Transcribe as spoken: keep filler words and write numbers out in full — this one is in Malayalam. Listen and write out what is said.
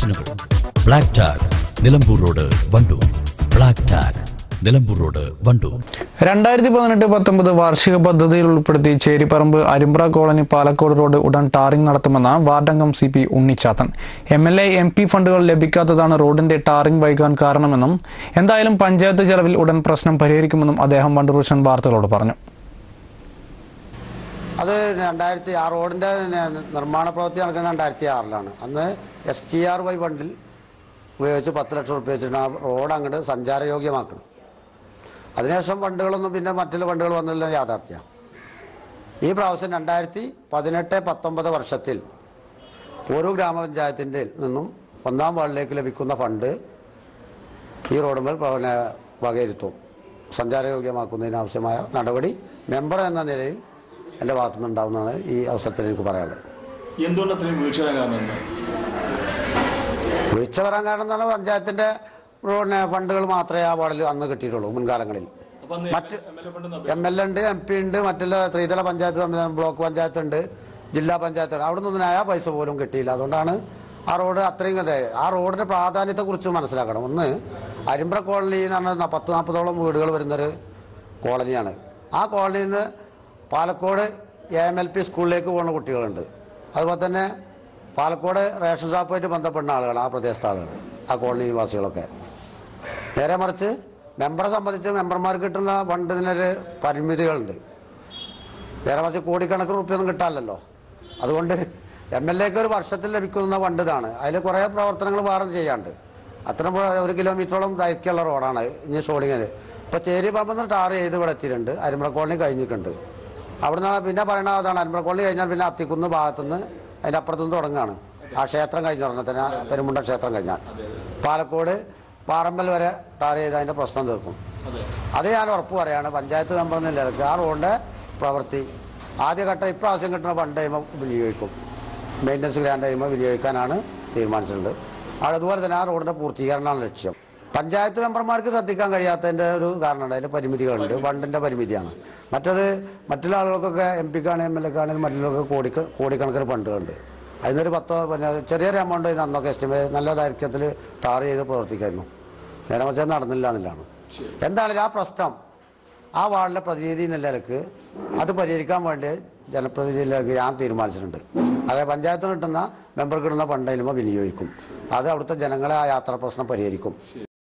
Sustainable. Black tag, Nilambur road, Wandoor. Black tag, Nilambur road, Wandoor. രണ്ടായിരത്തി പതിനെട്ട് പത്തൊമ്പത് വാർഷിക പദ്ധതിയിൽ ഉൾപ്പെടുത്തി ചേരിപ്പറമ്പ് അരിമ്പ്ര കോളനി പാലക്കോട് റോഡ് ഉടൻ ടാറിംഗ് നടത്തുമെന്ന് വാർഡംഗം C P Unnichathan. M L A M P ഫണ്ടുകൾ ലഭിക്കാത്തതാണ് റോഡിന്റെ ടാറിംഗ് വൈകാൻ കാരണമെന്നും എന്തായാലും പഞ്ചായത്ത് ചെലവിൽ ഉടൻ പ്രശ്നം പരിഹരിക്കുമെന്നും അദ്ദേഹം വണ്ടൂർ വിഷൻ വാർത്തകളോട് പറഞ്ഞു. അത് രണ്ടായിരത്തി ആ റോഡിൻ്റെ നിർമ്മാണ പ്രവൃത്തി നടക്കുന്നത് രണ്ടായിരത്തി ആറിലാണ്. അന്ന് എസ് ടി ആർ വൈ ഫണ്ടിൽ ഉപയോഗിച്ച് പത്ത് ലക്ഷം റുപ്യ വെച്ചിട്ട് ആ റോഡ് അങ്ങോട്ട് സഞ്ചാരയോഗ്യമാക്കണം. അതിനുശേഷം ഫണ്ടുകളൊന്നും പിന്നെ മറ്റുള്ള ഫണ്ടുകൾ വന്നില്ല യാഥാർത്ഥ്യമാണ്. ഈ പ്രാവശ്യം രണ്ടായിരത്തി പതിനെട്ട് പത്തൊമ്പത് വർഷത്തിൽ ഓരോ ഗ്രാമപഞ്ചായത്തിൻ്റെ നിന്നും ഒന്നാം വാർഡിലേക്ക് ലഭിക്കുന്ന ഫണ്ട് ഈ റോഡുമേൽ പിന്നെ വകയിരുത്തും. സഞ്ചാരയോഗ്യമാക്കുന്നതിനാവശ്യമായ നടപടി മെമ്പർ എന്ന നിലയിൽ എൻ്റെ ഭാഗത്തു നിന്നുണ്ടാവുന്നതാണ് ഈ അവസരത്തിൽ എനിക്ക് പറയാനുള്ളത്. വീഴ്ച വരാൻ കാരണം എന്ന് പറഞ്ഞാൽ പഞ്ചായത്തിൻ്റെ റോഡിന് ഫണ്ടുകൾ മാത്രമേ ആ വാർഡിൽ അന്ന് കിട്ടിയിട്ടുള്ളൂ. മുൻകാലങ്ങളിൽ മറ്റ് എം എൽ എ ഉണ്ട്, എം പി ഉണ്ട്, മറ്റുള്ള ത്രിതല പഞ്ചായത്ത് സംവിധാനം, ബ്ലോക്ക് പഞ്ചായത്ത് ഉണ്ട്, ജില്ലാ പഞ്ചായത്ത് ഉണ്ട്. അവിടെ നിന്നൊന്നും ആ പൈസ പോലും കിട്ടിയില്ല. അതുകൊണ്ടാണ് ആ റോഡ് അത്രയും കഥ. ആ റോഡിൻ്റെ പ്രാധാന്യത്തെക്കുറിച്ച് മനസ്സിലാക്കണം. ഒന്ന്, അരിമ്പ്ര കോളനി എന്ന് പറഞ്ഞാൽ പത്ത് നാൽപ്പതോളം വീടുകൾ വരുന്നൊരു കോളനിയാണ്. ആ കോളനിയിൽ നിന്ന് Palakkode A M L P സ്കൂളിലേക്ക് പോകുന്ന കുട്ടികളുണ്ട്. അതുപോലെ തന്നെ പാലക്കോട് റേഷൻ ഷോപ്പുമായിട്ട് ബന്ധപ്പെടുന്ന ആളുകൾ, ആ പ്രദേശത്തെ ആളുകൾ, ആ കോളനി നിവാസികളൊക്കെ. നേരെ മറിച്ച് മെമ്പറെ സംബന്ധിച്ച് മെമ്പർമാർക്ക് കിട്ടുന്ന ഫണ്ടിനൊരു പരിമിതികളുണ്ട്. നേരെ മറിച്ച് കോടിക്കണക്കിന് റുപ്യൊന്നും കിട്ടാമല്ലോ. അതുകൊണ്ട് എം എൽ എക്ക് ഒരു വർഷത്തിൽ ലഭിക്കുന്ന ഫണ്ട് ഇതാണ്. അതിൽ കുറേ പ്രവർത്തനങ്ങൾ വേറെ ചെയ്യാണ്ട്. അത്തരം ഒരു കിലോമീറ്ററോളം ദൈർഘ്യമുള്ള റോഡാണ് ഇനി ഷോളിങ്ങിന്. ഇപ്പോൾ ചേരി പറമ്പ് ടാർ ചെയ്ത് ഇവിടെ എത്തിയിട്ടുണ്ട്. അരിമ്പ്ര കോളനി കഴിഞ്ഞിട്ടുണ്ട്. അവിടുന്ന് പിന്നെ പറയണ അതാണ്, അരിമ്പ്ര കോളനി കഴിഞ്ഞാൽ പിന്നെ അത്തിക്കുന്ന് ഭാഗത്തുനിന്ന് അതിൻ്റെ അപ്പുറത്തുനിന്ന് തുടങ്ങുകയാണ്. ആ ക്ഷേത്രം കഴിഞ്ഞ ഉടനെ തന്നെ, പെരുമുണ്ട ക്ഷേത്രം കഴിഞ്ഞാൽ പാലക്കോട് പാറമ്പൽ വരെ ടാർ ചെയ്ത് അതിൻ്റെ പ്രശ്നം തീർക്കും. അത് ഞാൻ ഉറപ്പ് പറയാണ്. പഞ്ചായത്ത് മെമ്പർ എന്ന നിലയ്ക്ക് ആ റോഡിൻ്റെ പ്രവൃത്തി ആദ്യഘട്ടം ഇപ്രാവശ്യം കിട്ടുന്ന ഫണ്ട് കഴിയുമ്പോൾ വിനിയോഗിക്കും. മെയിൻ്റനൻസ് ഗ്രാൻഡ് കഴിയുമ്പോൾ വിനിയോഗിക്കാനാണ് തീരുമാനിച്ചിട്ടുള്ളത്. അതുപോലെ തന്നെ ആ റോഡിൻ്റെ പൂർത്തീകരണമാണ് ലക്ഷ്യം. പഞ്ചായത്ത് മെമ്പർമാർക്ക് ശ്രദ്ധിക്കാൻ കഴിയാത്തതിൻ്റെ ഒരു കാരണമുണ്ട്. അതിൻ്റെ പരിമിതികളുണ്ട്. ഫണ്ടിൻ്റെ പരിമിതിയാണ്. മറ്റത് മറ്റുള്ള ആളുകൾക്കൊക്കെ എം പിക്കാണ് എം എൽ എക്കാണെങ്കിലും മറ്റുള്ളവർക്ക് കോടി കോടിക്കണക്കിന് ഫണ്ടുകളുണ്ട്. അതിനൊരു പത്തോ പിന്നെ ചെറിയൊരു എമൗണ്ട് അന്നൊക്കെ എസ്റ്റിമേറ്റ് നല്ല ദൈർഘ്യത്തിൽ ടാർ ചെയ്ത് പ്രവർത്തിക്കായിരുന്നു. നേരെ മറിച്ച് നടന്നില്ല എന്നുള്ളതാണ്. എന്താണെങ്കിലും ആ പ്രശ്നം ആ വാർഡിലെ പ്രതിനിധി എന്ന നിലയ്ക്ക് അത് പരിഹരിക്കാൻ വേണ്ടി ജനപ്രതിനിധിയിലേക്ക് ഞാൻ തീരുമാനിച്ചിട്ടുണ്ട്. അതായത് പഞ്ചായത്തിന് കിട്ടുന്ന മെമ്പർക്ക് കിട്ടുന്ന ഫണ്ട് അതിലുമ്പോൾ വിനിയോഗിക്കും. അത് അവിടുത്തെ ജനങ്ങളെ ആ യാത്രാ പ്രശ്നം പരിഹരിക്കും.